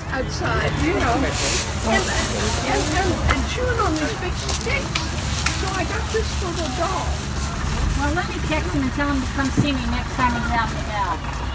outside, you know, and chewing on these big sticks. So I got this little doll. Well, let me text him and tell him to come see me next time he's out and about.